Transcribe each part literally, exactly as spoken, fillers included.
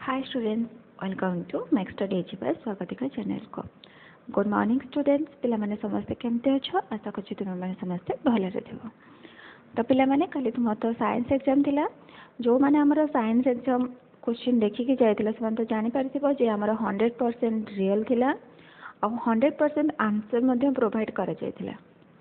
Hi students, welcome to Next Study by Swagatika channel को। Good morning students, पिला माने समस्ते केमते अछो? आशा करछि तुम माने समस्ते भले रहथिबो। तो पिला माने काली तुम तो साइंस एग्जाम थिला, जो माने हमर साइंस एग्जाम क्वेश्चन देखि कि जायतिला समान तो जानि पारथिबो जे हमर हंड्रेड परसेंट रियल थिला और हंड्रेड परसेंट आंसर मध्ये प्रोवाइड करा जायतिला।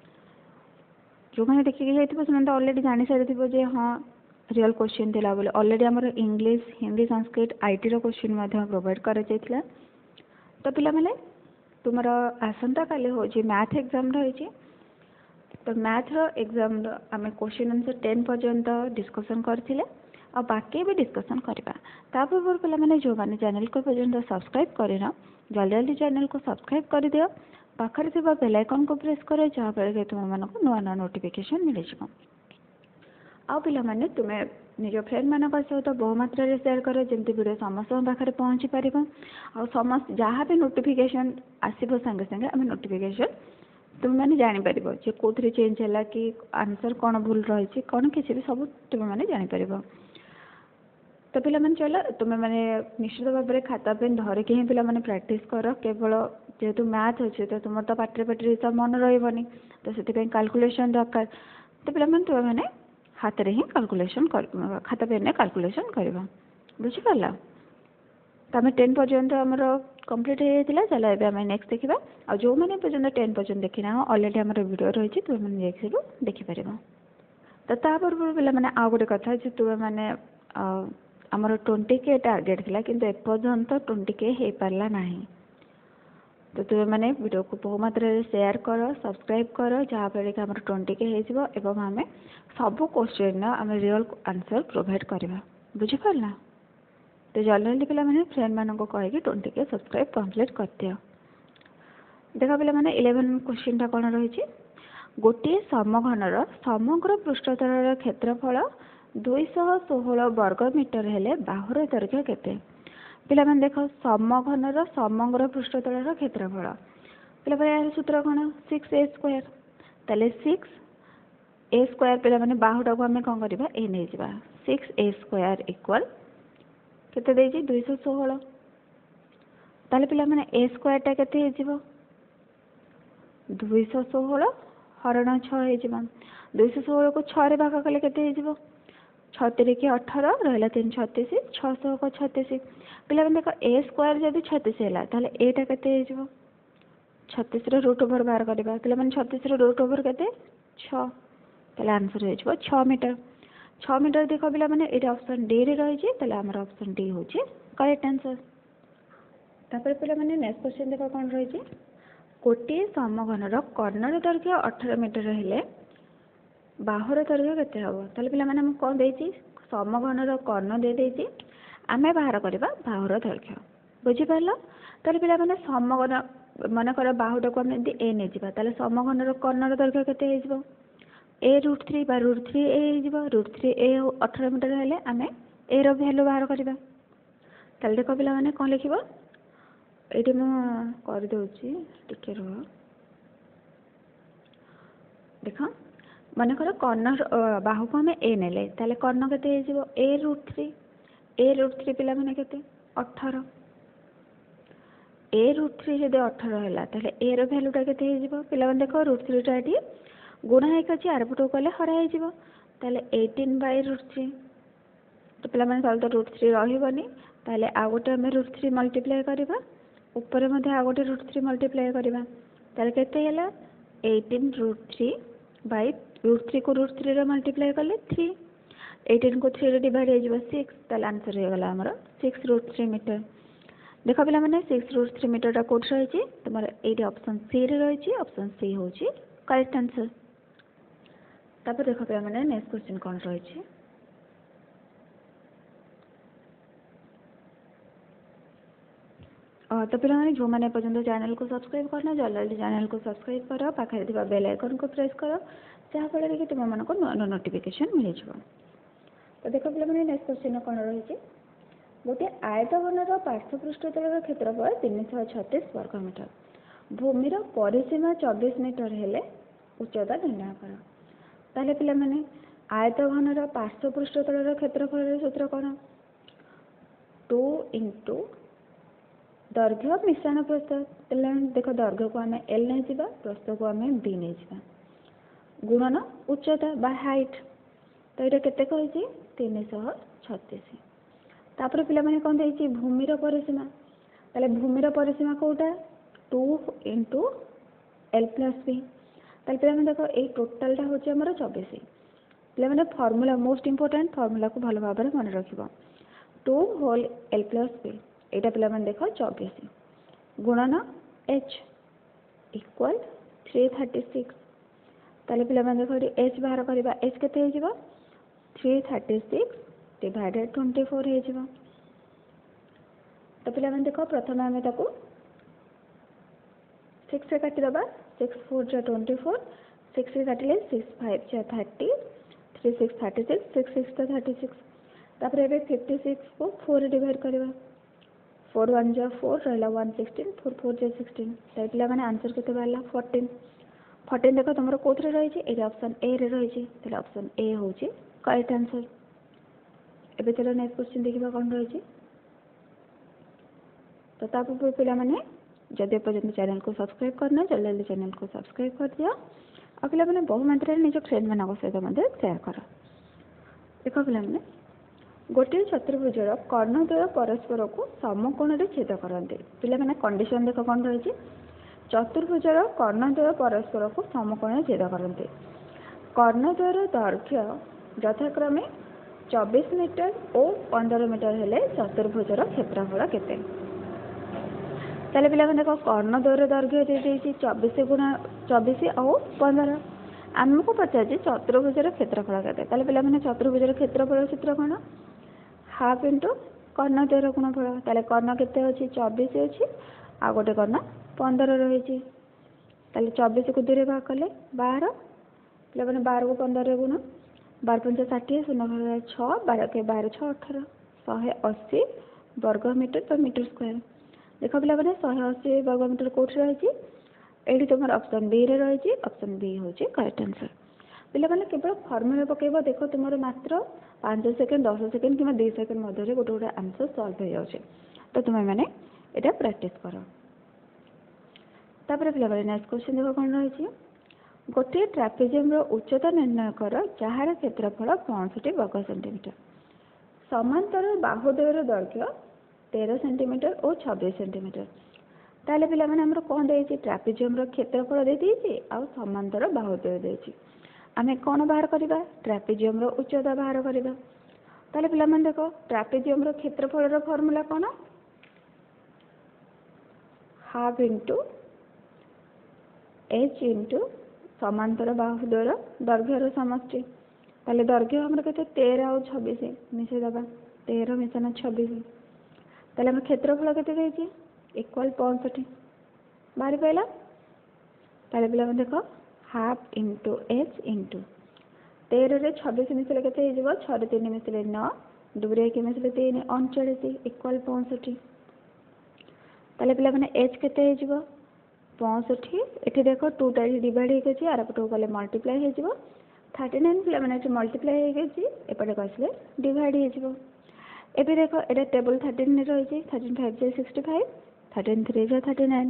जो मैंने देखिए जाइए से ऑलरेडी जानी सारी जे हाँ रियल क्वेश्चन थिला बोले ऑलरेडी आमर इंग्लिश हिंदी संस्कृत आईटी रो क्वेश्चन प्रोवाइड करा जायतिला। तो पिला माने तुमर आसंता काले हो जे मैथ एग्जाम रही। तो मैथ रो एग्जाम आम क्वेश्चन आंसर टेन पर्यंत डिस्कसन करथिले और बाकी भी डिस्कसन करबा। ता पूर्व पिला माने जो माने चैनल को पर्यंत सब्सक्राइब करिना जल्दी जल्दी चैनल को सब्सक्राइब कर दियो। पाखरे थिबा बेल आइकन को प्रेस करो जहाँ पर तुम मानक नुआ नुआ नोटिफिकेशन मिल जाए। आ पिला माने तुम्हें निज फ्रेंड मान सहित बहु मात्रा रे शेयर करो जमती वीडियो समस्त पाखे पहुँची पार आ समस्त जहाँ भी नोटिफिकेशन आसो संगे संगे आम नोटिफिकेशन तुम मैंने जापर जे कौन चेंज है कि आंसर कौन भूल रही कौन किसी भी सब तुम मैंने जापर। तो पिला माने चलो तुम्हें मैंने निश्चित भाव में खाता पेन धरिकी ही पिला माने प्रैक्टिस कर केवल जेहेतु मैथ अच्छे तो तुम तो पाटे पाटे हिसाब मन रही तो से कैलकुलेशन दरकार। तो पिला माने तुम्हें मैंने हाथ में ही कैलकुलेशन कर खाता पेन में कैलकुलेशन करवा बुझीपार। तो आम टेन पर्यंत आमर कंप्लीट हो जाता। चलो ये आम नेक्स्ट देखा और जो मैंने पर्यंत टेन पर्यंत देखी ना अलरेडी आम वीडियो रही तुम मैंने देखिपर। तो ता पूर्व पिला माने आ गोटे कथा तुम्हें मैंने आमर ट्वेंटी के टार्गेट थिला किंतु एपर्यंत ट्वेंटी के हो पारला नाही। तो तुम्हें मैंने वीडियो को बहु मात्रा शेयर कर सब्सक्राइब कर जहाँ पर कि आम ट्वेंटी के हो आम सब क्वेश्चन आम रियल आंसर प्रोवाइड करवा बुझीपार। तो जल्दी जल्दी पिला माने फ्रेंड मान को कहीकि ट्वेंटी के सब्सक्राइब कंप्लीट कर दियो। देखा पिला माने इलेवन क्वेश्चन टा कौन रही। गोटे समघनर समग्र पृष्ठतल क्षेत्रफल दुईश षोह वर्ग मीटर हेले बाहुर दैर्घ्य केते? पिला माने देख समघनर समग्र पृष्ठतल क्षेत्रफल पिला माने यार सूत्र कौन सिक्स ए स्क्वायर ताले सिक्स ए स्क्वायर पिला माने बाहुटा को आम कौन करवा ए नहीं जावा सिक्स ए स्क्वायर इक्वल केते देजी दुईश षोह ताले पिला माने ए स्क्वायर टा केते हेजिबो दुईश षोह हरण छः हो दुईश षोह को छः भाग कले केते हेजिबो छत्तीस के अठारह रहा तीन छत्तीस छःश को छत्तीस पिला देख ए स्क्वायर जब छत्तीस है ताले एटा केते छत्तीस रूट ओवर बाहर करवा पे छत्तीस रूट ओवर के छः आंसर हो छः मीटर छः मीटर देख पिला माने ये ऑप्शन डी रे रही आमर ऑप्शन डी हूँ करेक्ट आंसर। तापर पिला माने नेक्स्ट क्वेश्चन देख कौन रही गोटे समघनर कर्णर दैर्घ्य अठारह मीटर हेले बाहुर दैर्घ्य केते हम ताले पिला माने कौन देती समघनर कर्ण दे देती आम बाहर करवा बाहुर दैर्घ्य बुझीपार। ताले पिला माने समघन मन कर बाहुटा को आम ए नहीं जावा ताले समघनर कर्णर दैर्घ्य केते हो ए रूट थ्री बा root three A root three a अठारह मीटर हेले आम ए रो भैल्यू बाहर करवा। ताले देख पिला माने कौन लिखिबो ये मुझे कर दूची टिके रुह देख मन कर कर्ण बाहु को आम ए नेले ताले कर्ण केते हो a root three A root three पिला माने केते अठारह ए रूट थ्री जब अठारह है ताले ए रो भैल्यूटा केते हो पिला माने देख रूट थ्री टा ये गुणा एक अच्छी आरपटू कले हरा हो एटीन बै रूट थ्री। तो पिला माने तो रूट थ्री रही ताले आ गोटे आम रूट थ्री मल्टीप्लाई करवा ऊपर आ गोटे रूट थ्री मल्टीप्लाई करवा ताले केते हला एटीन रूट थ्री बै रूट थ्री को रूट थ्री मल्टीप्लाई कले थ्री एटीन को थ्री डिवाइड हो सिक्स ताले आंसर हो गला आमर सिक्स रूट थ्री मीटर। देख पिला माने सिक्स रूट थ्री मीटर कोड रही तुम ये ऑप्शन सी रे रही ऑप्शन सी हूँ करेक्ट आंसर। तापर देख पिला माने नेक्स्ट क्वेश्चन कौन रही तो पिला माने जो मैंने पर्यंत चैनल को सब्सक्राइब करना जल्दी जल्दी चैनल को सब्सक्राइब कर पाखे थी बेल आइकन को प्रेस कर जहाँफल कि तुम मानक नुआ नोटिफिकेशन मिल जाए। तो देख पिला माने नेक्स्ट क्वेश्चन कौन रही गोटे आयतघनर पार्श्वपृष्ठतल क्षेत्रफल तीन सौ छत्तीस वर्ग मीटर भूमिर परिसीमा चौबीस मीटर हेले उच्चता निर्णय कर। ताले पिला माने आयतघनर पार्श्वपृष्ठतल क्षेत्रफल सूत्र कौन टू इंटू दैर्घ्य मिश्रण प्रस्थ पे देख दैर्घ्य को आम एल नहीं जावा प्रस्थ को आम बी नहीं जावा गुणन उच्चता बा हाइट तो ये केते कही तीन सौ छत्तीस तापर पे कौन देखिए भूमिर परिसीमा ताले भूमिर परिसीमा कौटा two into l plus b ताले पे देख ये टोटालटा हूँ आम चौबीस पे फर्मूला मोस्ट इंपोर्टेंट फर्मूला को भल भाव मन रख two whole l plus b यहाँ पे देख चौबीस गुणन h equal three thirty six ताले पे देख एच बाहर करवा एच के three thirty six divided twenty four हो तो पे देख प्रथम आम सिक्स काटिदेबा सिक्स फोर जा ट्वेंटी फोर सिक्स काटिले सिक्स फाइव जा thirty three six thirty six six six तो थर्टी सिक्स तापर ए फिफ्टी सिक्स को फोर डिवाइड करवा फोर वन जा फोर रहा वन सिक्सटीन फोर फोर जा सिक्सटीन तो पे आंसर के बाहर फोर्टीन फोर्टीन देख तुम कौन रही है ऑप्शन ए रे रही है ऑप्शन ए हूँ करेक्ट आंसर एबे चलो नेक्स्ट क्वेश्चन देखा कौन रही तो तापर पे मैंने जदि पर्यटन चैनल को सब्सक्राइब करना जल्दी जल्दी चैनल को सब्सक्राइब कर दिया और पे मैंने बहु मात्रा निज फ्रेंड मान सहित सेयार कर देख पे मैंने गोटे चतुर्भुजर कर्णद्वय परस्पर को समकोण में छेद करते पे मैंने कंडीशन देख कौन रही चतुर्भुजर कर्णद्वय परस्पर को समकोण में छेद करते कर्णद्वयर दैर्घ्य यथाक्रमे चौबीस मीटर और पंद्रह मीटर हेले चतुर्भुजर क्षेत्रफल केते ताले पे देख कर्णद्वयर दैर्घ्य दे चौबीस गुणा चौबीस और पंद्रह आमको पचार चतुर्भुजर क्षेत्रफल केते ताले पे मैंने चतुर्भुजर क्षेत्रफल सूत्र कौन हाफ इंटू कर्णद्वयर गुणफल ताले कर्ण केते अच्छी चौबीस अच्छी आ गोटे कर्ण पंद्रह रही चौबीस को दूर भाग कले बारह पे मैंने बारह को पंद्रह गुण बार पंच षाठी शून्य छः बारह के बारह छः अठारह शहे अशी वर्ग मीटर पर मीटर स्क्वायर देख पे मैंने शहे अशी वर्ग मीटर कौट रही ये तुम ऑप्शन बी रे रही ऑप्शन बी हूँ करेक्ट आंसर पे मैंने केवल फर्मूला पकेब देख तुम मात्र पाँच सेकेंड दस सेकेंड कि दुई सेकेंड मध्य गोटे गोटे आंसर सल्व हो जाए तो तुम्हें मैंने यहाँ प्रैक्टिस कर तापर पे मैंने नेक्स्ट क्वेश्चन देख कौन रही गोटे ट्रापेजियम उच्चता निर्णय कर जार क्षेत्रफल पैंसठ वर्ग सेंटीमीटर समांतर बाहुद्वयर दैर्घ्य तेरह सेंटीमीटर और छब्बीस सेंटीमीटर ताले पे मैंने कौन दे ट्रापेजियम क्षेत्रफल दे आउ समांतर बाहुद्वय दे आम कौन बाहर करवा ट्रापेजियम उच्चता बाहर करवा ताले पे मैंने देख ट्रापेजियम क्षेत्रफल फर्मूला कौन हाफ इंटू एच इंटू समांतर बाहुद्वयर दैर्घ्यर समष्टि ताले दैर्घ्य आम के तेरह और छब्बीस मिसेदेवा तेरह मिशन छब्बीस ताले आम क्षेत्रफल के इक्वल पैंसठ बाहरी पाला ताले पे देख हाफ इंटू एच इंटू तेरह छब्बीस मिसले के छः तीन मिसले नौ दुबरे एक मिसले तीन अड़चाश इक्वल पैंसठ ताले पे मैंने एच के पैंसठ ये देख टू टाइम डिवाइड हो आरपटू गले मल्टीप्लाई हो थर्टी नाइन पे मैंने मल्टीप्लाई होपटे कसले डिवाइड हो एबे देख ये टेबल थर्टीन रही थर्टीन फाइव जो सिक्सटी फाइव थर्टीन थ्री जो थर्टी नाइन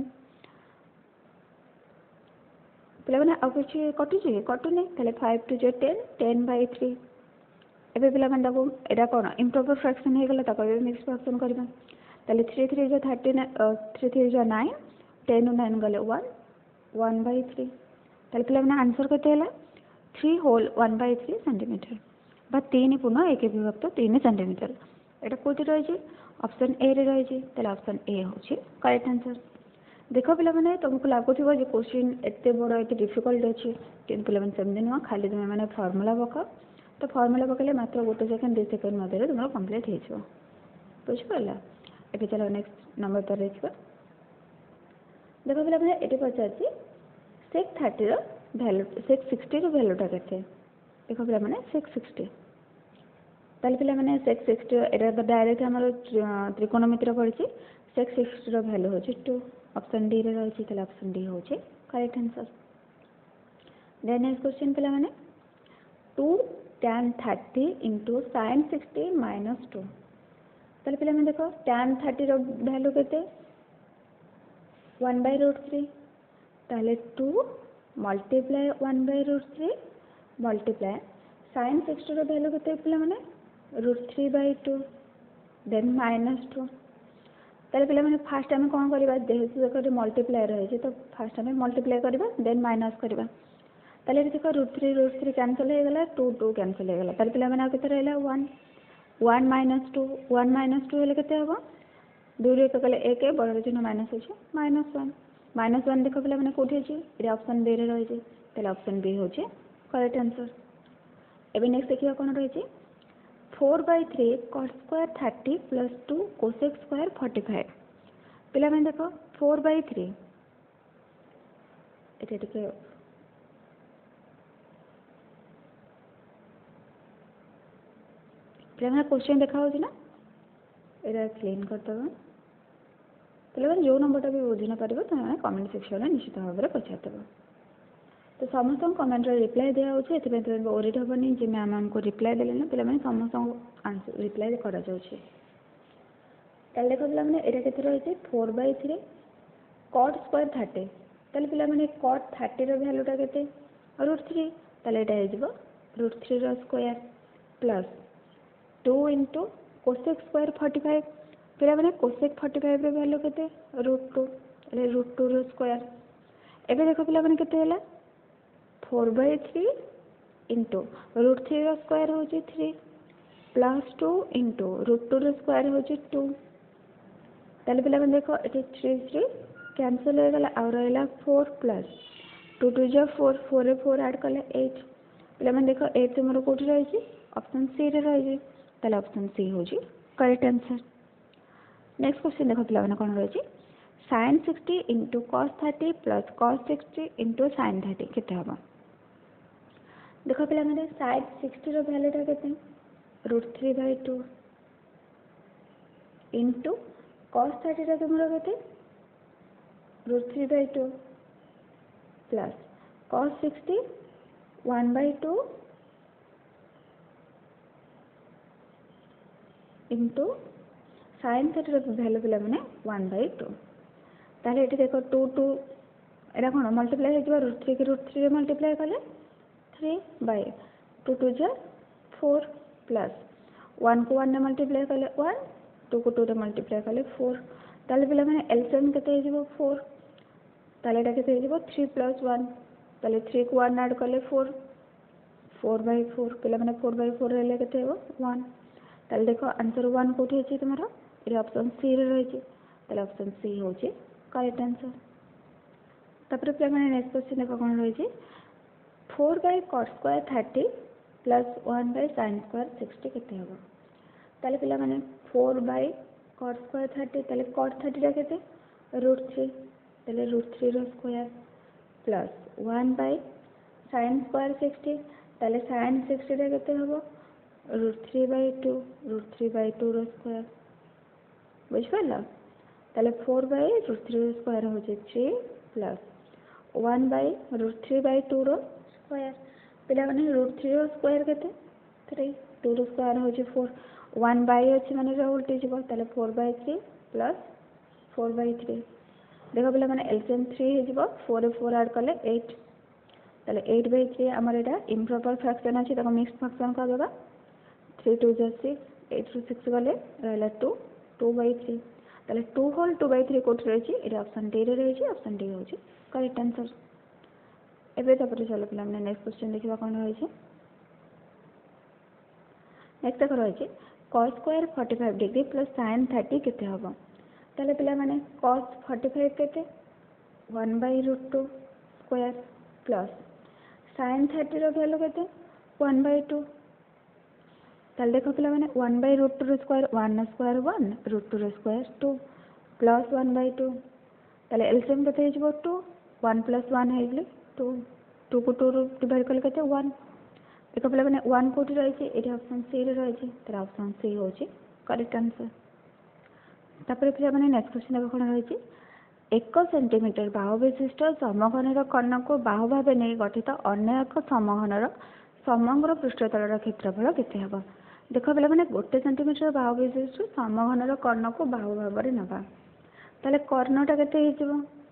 पे मैंने आउ कि कटुचे कटुनी ताले फाइव टू जो टेन टेन बै थ्री एबे पे मैंने यहाँ कौन इम्प्रॉपर फ्रैक्शन हो गला मिक्स फ्रैक्शन करवा ताले थ्री थ्री जो थर्टी नाइन थ्री थ्री जो नाइन टेन नाइन गले वन वन बै थ्री ताले पे मैंने आंसर के three whole one by three centimetre बा तीन पुनः एक विभक्त तीन सेंटीमीटर यहाँ कौटी रही ऑप्शन ए रे रही ऑप्शन ए हूँ करेक्ट आंसर देख पे मैंने तुमको लगुव जो क्वेश्चन एत बड़ ये डिफिकल्ट अच्छे कि पे सेमती नुह खाली तुम्हें मैंने फर्मूला पकाओ तो फर्मूला पकड़े मात्र गोटे सेकेंड दुई सेकेंड मध्य तुम कम्प्लीट हो बुझिपारा ये चलो नेक्स्ट नंबर पर देखा देख पे मैंने ये पचार six thirty value six sixty भैल्यूटा के देख पे मैंने सिक्स सिक्सटी ताले पे मैंने सिक्स सिक्सटी यहाँ डायरेक्ट आम त्रिकोणमिति पड़ी सिक्स सिक्सटी भैल्यू हूँ टू ऑप्शन डी रे रही ऑप्शन डी हूँ correct answer then next question पे मैंने two tan thirty into sine sixty minus two ताले पिला में देखो tan थर्टी रो वैल्यू केते वन बाय रूट थ्री ताले two multiply one by root three multiply sin sixty रो वैल्यू केते पिला माने root three by two then minus two ताले पिला माने फास्ट आम कौन करबा जेहेतु मल्टीप्लाई रही तो फास्ट आम मल्टीप्लाई करबा देन माइनस करबा ताले देखो root three root three cancel हो गला टू टू कैंसिल हो गला ताले पिला माने केते रहला one one minus two one minus two हेले केते हबो दुई रे कले एक बड़ चिन्ह माइनस होछि माइनस वन माइनस वन देखो पिला माने कोठी अछि ए ऑप्शन बी रे रही छै ताले ऑप्शन बी होछि करेक्ट आंसर। एबे नेक्स्ट देखिबा कोन रही छै four by three cos square thirty plus two cosec square forty five पिला माने देखो फोर बाय थ्री एटे टिके पिला माने क्वेश्चन देखा होछि ना एरा क्लीन करतबा पिला जो नंबरटा भी बुझी न पारिबो त कमेंट सेक्शन में निश्चित भाव में पचारदेव। तो समस्त कमेंट रिप्लाई दिया होछि एथि पे ओरिट हबनी जे मैम हमको रिप्लाई देले ना पिला माने समस्त आंसर रिप्लाई करा जाउछि ताले देखो पिला माने एटा केते रही छै four by three cot square thirty ताले पिला माने cot थर्टी रो वैल्यूटा केते रूट थ्री ताले एटा हे जिवो रूट थ्री रो square plus two into cosec square forty five पिला माने cosec फोर्टी फाइव रो वैल्यू केते रूट टू ताले रूट टू रो स्क्वायर एबे देखो पिला माने केते होला four by three into root three रो स्क्वायर हो three plus two into root two रो स्क्वायर हो टू ताले पिला माने देखो एटी थ्री थ्री कैंसिल हो गला आ रहला फोर प्लस टू टू जो फोर फोर रे फोर ऐड कले एट पिला माने देखो एट तुमरो कोठी रही छी ऑप्शन सी रे रही छी ताले ऑप्शन सी हो जी करेक्ट आंसर। नेक्स्ट क्वेश्चन देखो पिला माने कोन रही छी sin sixty into cos thirty plus cos sixty into sin thirty केते हबो देखो पिला माने sin सिक्सटी रो वैल्यूटा केते root three by two into cos thirty रो तुमरो केते root three by two plus cos sixty one by two into sin thirty रो वैल्यू पिला माने वन बाय टू ताले एटी देखो टू टू एरा कोन मल्टीप्लाई हो रूट थ्री के रूट थ्री रे मल्टीप्लाई कले थ्री बाय टू टू जा फोर प्लस वन को वन ने मल्टीप्लाई कले वन टू को टू रे मल्टीप्लाई कले फोर ताले पिला माने एलसीएम केते हो जिवो फोर ताले एटा केते हो जिवो थ्री प्लस वन ताले थ्री को वन ऐड कले फोर फोर बाय फोर पिला माने फोर बाय फोर रेले केते हो वन ताले देखो आंसर वन कोठी अछि तुम्हारा ए ऑप्शन सी रे रही छी ताले ऑप्शन सी हो छी करेक्ट आंसर। तापर पिला माने नेक्स्ट क्वेश्चन देखो कोन रही छी four by cot square thirty plus one by sin square sixty केते हबो ताले पिला माने four by cot square thirty ताले cot थर्टी रा केते रूट थ्री ताले रूट थ्री रो square plus one by sin square sixty ताले sin सिक्सटी रा केते हबो root three by two root three by two रो स्क्वायर बुझ पाला ताले फोर बाय रूट थ्री रो स्क्वायर हो जे three plus one by root three by two रो स्क्वायर पिला माने रूट थ्री रो स्क्वायर केते थ्री टू रो स्क्वायर हो जे फोर वन बाय अछि माने रो उल्टी जिवो ताले four by three plus four by three देखो पिला माने एलसीएम थ्री हे जिवो फोर रे फोर ऐड कले एट ताले एट बाय थ्री हमर एटा इम्प्रॉपर फ्रैक्शन अछि तको मिक्स फ्रैक्शन कर देबा थ्री टू जा सिक्स एट टू सिक्स गले रहला टू टू बाय थ्री ताले two whole two by three कोठी रही छी एटा ऑप्शन डी रे रही छी ऑप्शन डी हो छी करेक्ट आंसर। एबे तापर चलो पिला माने नेक्स्ट क्वेश्चन देखिबा कोन रही छी नेक्स्ट तक रही छी cos square forty five degree plus sin thirty केते हबो ताले पिला माने cos फोर्टी फाइव केते one by root two square plus sin thirty रो वैल्यू केते वन बाय टू ताले देखो पिला माने वन बाय रूट टू रो square one square one root two रो square two plus one by two ताले एलसीएम केते हिजबो टू वन प्लस वन हेगले टू टू को टू रो डिवाइड करले केते वन देखो पिला माने वन कोठी रही छी एटा ऑप्शन सी रे रही छी तर ऑप्शन सी हो छी करेक्ट आंसर। तापर पिला माने नेक्स्ट क्वेश्चन देखो कोन रही छी एक सेंटीमीटर बाहु विशिष्ट समघनर कर्ण को बाहु भाबे नै गठित अन्य एक समघनर समग्र पृष्ठतलर क्षेत्रफल केते हबो देख पे मैंने गोटे सेंटीमीटर बाहु विशिष्ट समघनर कर्ण को बाहु भाव में नवा ताले कर्णटा के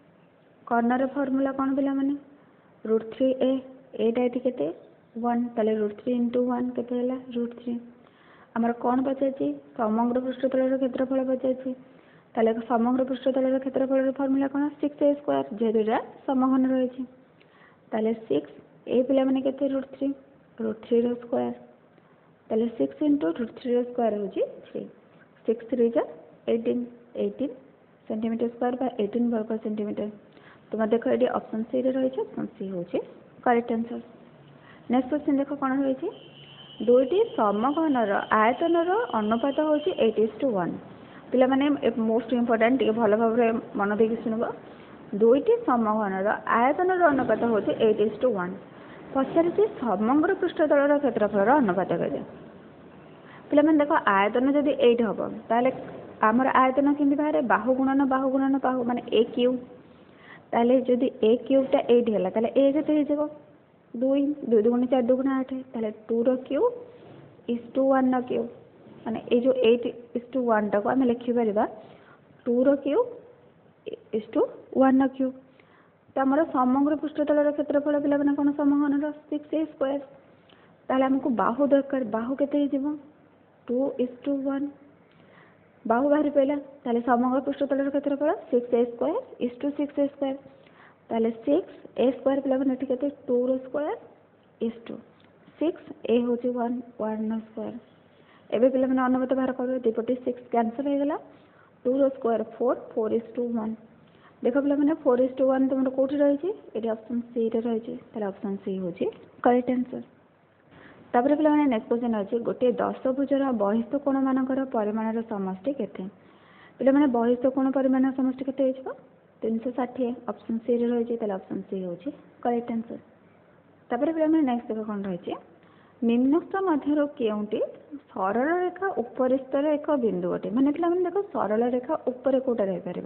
कर्णर फर्मूला कौन पे मैंने रूट थ्री ए एटा ये के वन ताले रूट थ्री इंटू वन के रूट थ्री आमर कौन पचार समग्र पृष्ठतल क्षेत्रफल पचार ताले समग्र पृष्ठतल क्षेत्रफल फर्मूला कौन सिक्स ए स्क्वायर जेहेतु समघन रही ताले सिक्स ए पे मैंने के root three root three square ताले six into root three square हूँ थ्री सिक्स थ्री जा एटीन एटीन सेंटीमीटर स्क्वायर बा एटीन वर्ग सेंटीमीटर तुम देख ये ऑप्शन सी रे रही ऑप्शन सी हूँ करेक्ट आंसर। नेक्स्ट क्वेश्चन देख कौन रही दुईटी समघनर आयतनर अनुपात हूँ एट इज टू वन पे मैंने मोस्ट इम्पोर्टाट टे भल भाव मन देकी शुणव दुईटी समघनर आयतनर अनुपात हूँ एट इज टू वन पचार समग्र पृष्ठतल क्षेत्रफल अनुपात के पे मैंने देख आयतन जदि एट हम ताले आमर आयतन कि बाहर बाहु गुणन बाहु गुणन बाहु माने ए क्यू ताले जदि ए क्यूबटा एट है ताले ए के दुई दुई दुगुण चार दुगुण आठ ताले टू रो क्यू इज टू वन रो क्यू माने ए जो एट इज टू वन टाक आम लिखिपर टू रो क्यू इज टू वन रो क्यू तो आमर समग्र पृष्ठतल क्षेत्रफल पे मैंने कौन समघनर सिक्स ए स्क्वायर ताले आमको बाहु दरकार बाहु के टू इज टू वन बाहु बाहर पड़ा ताले समग्र पृष्ठतल क्षेत्रफल six a square is to six a square ताले सिक्स ए स्क्वायर पे मैंने के टू रो square is to six a हूँ वन वन स्क्वायर एवं पे मैंने अनुपात बाहर कर दुपटे सिक्स कैनसल हो गला टू रो square four four is to one देख पे मैंने फोर इज टू वन तुम कौटी रही ये ऑप्शन सी रे रही ऑप्शन सी हूँ करेक्ट आंसर। तापर पे मैंने नेक्स्ट क्वेश्चन अच्छे गोटे दश भुजर बहिस्थ कोण मानकर परिमाण समष्टि केते पे मैंने बहिस्थ कोण परिमाण समष्टि केते तीन सौ षाठी ऑप्शन सी रे रही ऑप्शन सी हूँ करेक्ट आंसर। तापर पे मैंने नेक्स्ट देख कौन रही निम्नस्थ मध्य केउंटी सरल रेखा उपरिस्तर एक बिंदु अटे माने पे मैंने देख सरल रेखा उपर कौटा रही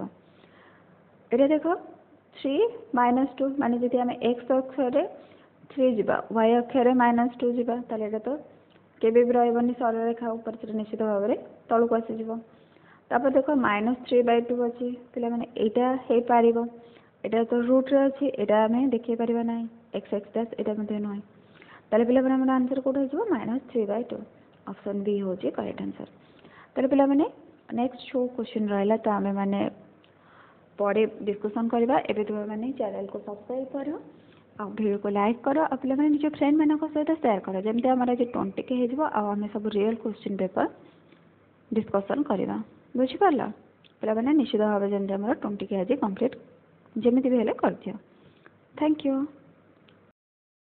ये देख थ्री माइनस टू माने जदि आम एक्स अक्षर थ्री जावा वाई अक्षर माइनस टू जावा ताले तो केबे भी रही सरल रेखा ऊपर निश्चित भाव में तलू को आसीज तापर देख माइनस थ्री बै टू अच्छी पे मैंने यहाँ हो पार यहाँ तो रूट्रे अच्छी यहाँ आम देखी पार ना एक्स एक्स डैश यहाँ नुहे ताले पे मैंने आंसर कौट हो minus three by two option B हूँ करेक्ट आंसर। ताले पे मैंने नेक्स्ट जो क्वेश्चन रहा तो आम मैंने पढ़े डिस्कसन करवा एवं तुम मैंने चैनल को सब्सक्राइब कर आ वीडियो को लाइक कर आ पे मैंने निज फ्रेंड मान सहित सेयार कर जमी आम आज ट्वेंटी के हो आम सब रियल क्वेश्चन पेपर डिस्कसन करवा बुझीपार पे मैंने निश्चित भाव जमी आम ट्वेंटी के आज कम्प्लीट जमी भी हेल्ले कर दियो। Thank you.